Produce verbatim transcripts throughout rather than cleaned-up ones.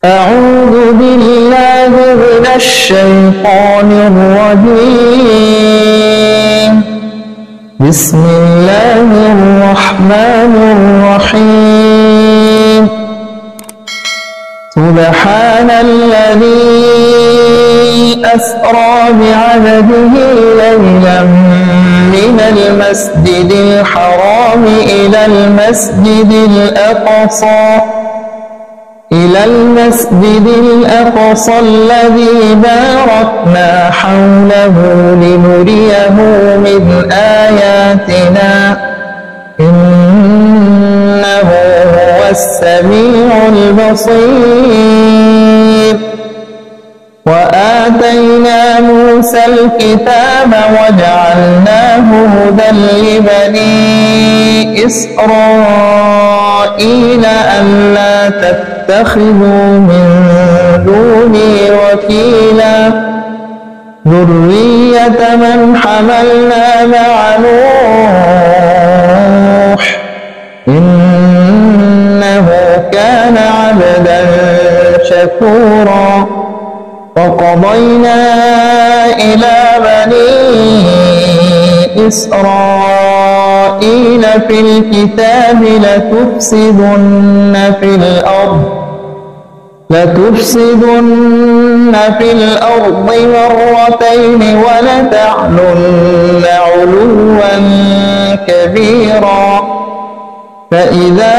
أعوذ بالله من الشيطان الرجيم. بسم الله الرحمن الرحيم. سبحان الذي أسرى بعبده ليلا من المسجد الحرام إلى المسجد الأقصى إلى المسجد الأقصى الذي باركنا حوله لنريه من آياتنا إنه هو السميع البصير. وآتينا موسى الكتاب وجعلناه هدى لبني إسرائيل ألا تتخذوا من دوني وكيلا ذرية من حملنا مع نوح إنه كان عبدا شكورا. وقضينا إلى بني إسرائيل في الكتاب لتفسدن في الأرض لتفسدن في الأرض مرتين ولتعلن علوا كبيرا. فإذا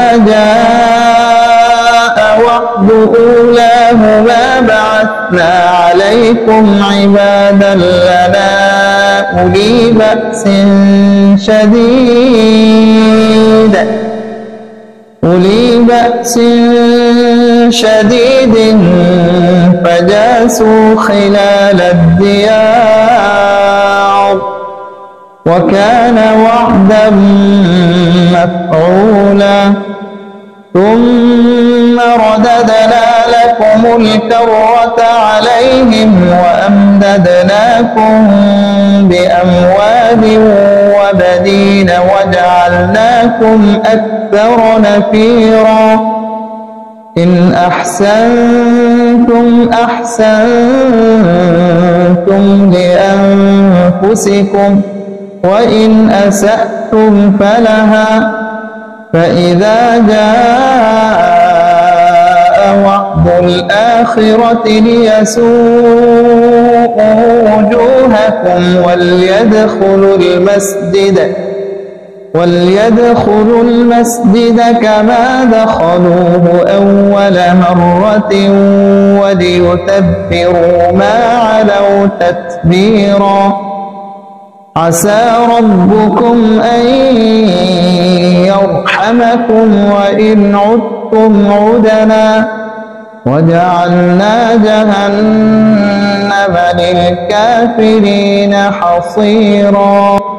جاء وعد أولاهما بعثنا عليكم عبادا لنا أولي بأس شديد أولي بأس شديد فجاسوا خلال الديار وكان وعدا مفعولا. ثم رددنا لكم الكرة عليهم وأمددناكم بأموال وبنين وجعلناكم أكثر نفيرا. إن أحسنتم أحسنتم لأنفسكم وإن أسأتم فلها. فإذا جاء وعد الآخرة ليسوءوا وجوهكم وليدخلوا المسجد وليدخلوا المسجد كما دخلوه أول مرة وليتبروا ما علوا تتبيرا. عسى ربكم أن يرحمكم وإن عدتم عدنا وجعلنا جهنم للكافرين حصيرا.